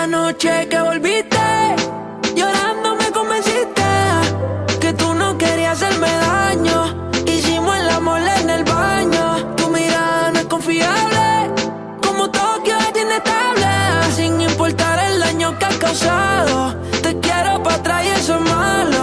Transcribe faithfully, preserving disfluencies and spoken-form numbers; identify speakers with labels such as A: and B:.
A: noche que volviste, llorando me convenciste que tú no querías hacerme daño. Hicimos el amor en el baño. Tu mirada no es confiable, como Tokio es inestable. Sin importar el daño que has causado, te quiero para atrás y eso es malo.